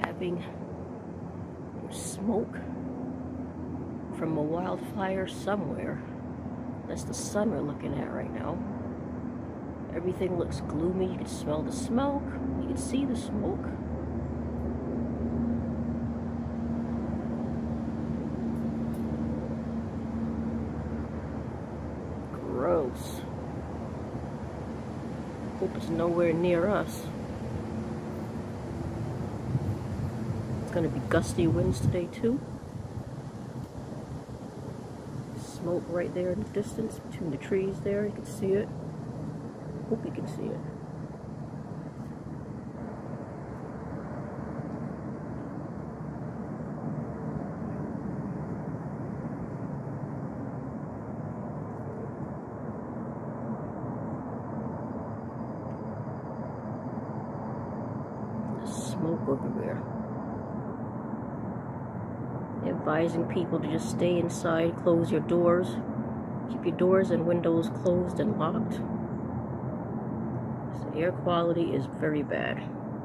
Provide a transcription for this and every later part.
having smoke from a wildfire somewhere. That's the sun we're looking at right now. Everything looks gloomy. You can smell the smoke. You can see the smoke. Gross. Hope it's nowhere near us. It's gonna be gusty winds today too. Smoke right there in the distance between the trees there. You can see it. Hope you can see it. There's smoke everywhere. Advising people to just stay inside, close your doors, keep your doors and windows closed and locked. The air quality is very bad.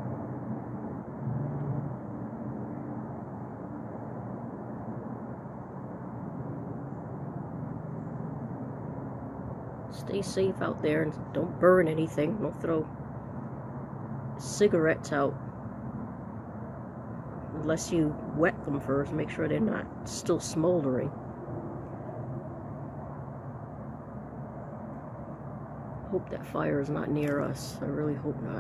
Stay safe out there and don't burn anything. Don't throw cigarettes out unless you wet them first. Make sure they're not still smoldering. Hope that fire is not near us. I really hope not.